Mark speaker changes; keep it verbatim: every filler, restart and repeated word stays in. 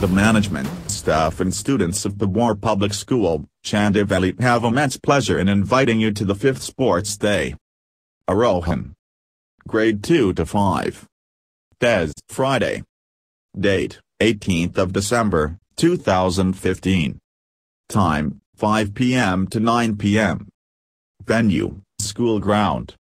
Speaker 1: the management, staff and students of Pabor Public School, Chandivali have immense pleasure in inviting you to the fifth Sports Day. Arohan. Grade two to five. Des. Friday. Date, eighteenth of December, two thousand fifteen. Time, five p m to nine p m Venue, school ground.